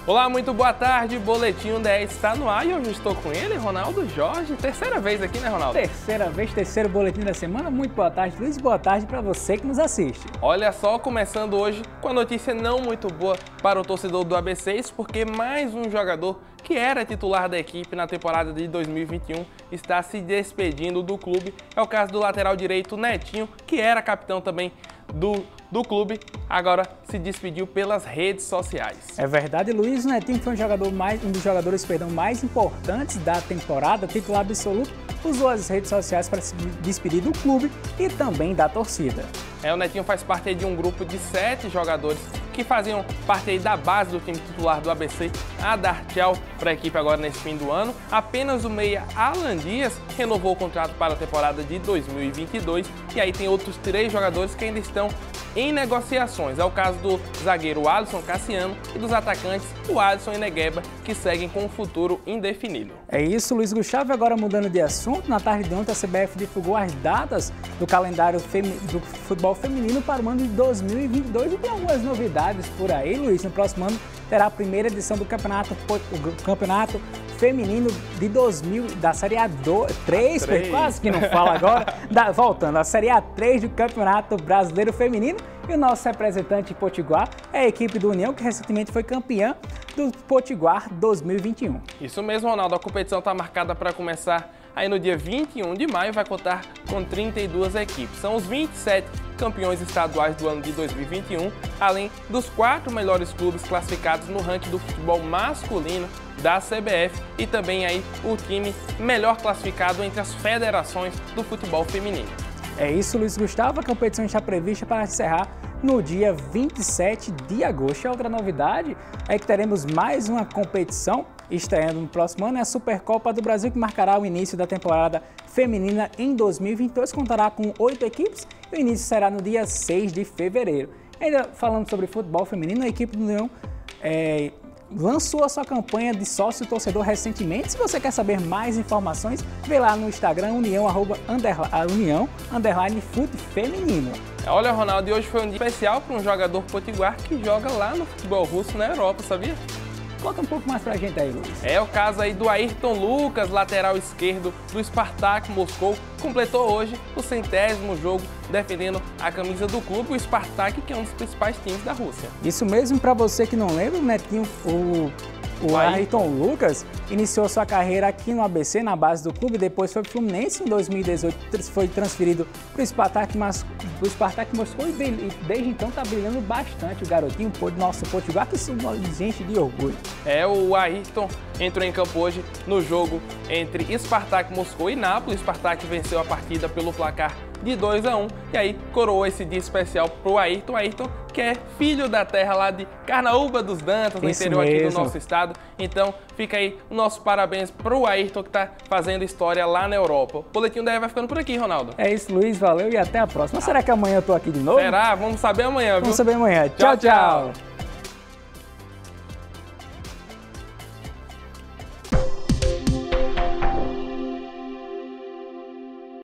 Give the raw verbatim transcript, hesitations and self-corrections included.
Olá, muito boa tarde, Boletim D E está no ar e hoje estou com ele, Ronaldo Jorge, terceira vez aqui, né, Ronaldo? Terceira vez, terceiro Boletim da semana, muito boa tarde, Luiz, boa tarde para você que nos assiste. Olha só, começando hoje com a notícia não muito boa para o torcedor do A B C, porque mais um jogador que era titular da equipe na temporada de dois mil e vinte e um está se despedindo do clube. É o caso do lateral direito Netinho, que era capitão também do, do clube, agora se despediu pelas redes sociais. É verdade, Luiz. O Netinho foi um, jogador mais, um dos jogadores perdão, mais importantes da temporada, titular absoluto, usou as redes sociais para se despedir do clube e também da torcida. É, o Netinho faz parte de um grupo de sete jogadores que faziam parte aí da base do time titular do A B C a dar tchau para a equipe agora nesse fim do ano. Apenas o meia Alan Dias renovou o contrato para a temporada de dois mil e vinte e dois e aí tem outros três jogadores que ainda estão em negociações. É o caso do zagueiro Alisson Cassiano e dos atacantes o Alisson e Negueba, que seguem com um futuro indefinido. É isso, Luiz Gustavo. Agora mudando de assunto, na tarde de ontem a C B F divulgou as datas do calendário do futebol feminino para o ano de dois mil e vinte e dois e tem algumas novidades por aí, Luiz. No próximo ano terá a primeira edição do campeonato, o campeonato feminino de dois mil, da Série A três, quase que não fala agora, da, voltando, a Série A três do Campeonato Brasileiro Feminino. E o nosso representante Potiguar é a equipe do União, que recentemente foi campeã do Potiguar dois mil e vinte e um. Isso mesmo, Ronaldo. A competição está marcada para começar aí no dia vinte e um de maio, vai contar com trinta e duas equipes. São os vinte e sete campeões estaduais do ano de dois mil e vinte e um, além dos quatro melhores clubes classificados no ranking do futebol masculino da C B F e também aí o time melhor classificado entre as federações do futebol feminino. É isso, Luiz Gustavo. A competição está prevista para encerrar no dia vinte e sete de agosto. E outra novidade é que teremos mais uma competição estreando no próximo ano, é a Supercopa do Brasil, que marcará o início da temporada feminina em dois mil e vinte e dois. Contará com oito equipes e o início será no dia seis de fevereiro. Ainda falando sobre futebol feminino, a equipe do União é, lançou a sua campanha de sócio-torcedor recentemente. Se você quer saber mais informações, vê lá no Instagram, união, arroba, underline, união, underline, fute feminino. Olha, Ronaldo, e hoje foi um dia especial para um jogador potiguar que joga lá no futebol russo na Europa, sabia? Conta um pouco mais pra gente aí, Luiz. É o caso aí do Ayrton Lucas, lateral esquerdo do Spartak Moscou, completou hoje o centésimo jogo defendendo a camisa do clube, o Spartak, que é um dos principais times da Rússia. Isso mesmo, para você que não lembra, o Netinho, o, o Ayrton Lucas iniciou sua carreira aqui no A B C, na base do clube, depois foi para o Fluminense, em dois mil e dezoito foi transferido para o Spartak, mas o Spartak Moscou e desde então está brilhando bastante o garotinho, o nosso potiguar, que se enche de orgulho. É, o Ayrton entrou em campo hoje no jogo entre Spartak Moscou e Nápoles. O Spartak venceu a partida pelo placar de dois a um e aí coroou esse dia especial para o Ayrton. Ayrton, que é filho da terra lá de Carnaúba dos Dantas, no Isso interior mesmo. aqui do nosso estado. Então fica aí o nosso parabéns para o Ayrton, que está fazendo história lá na Europa. O Boletim D E vai ficando por aqui, Ronaldo. É isso, Luiz, valeu e até a próxima. Será que amanhã eu tô aqui de novo? Será? Vamos saber amanhã, viu? Vamos saber amanhã. Tchau, tchau. tchau.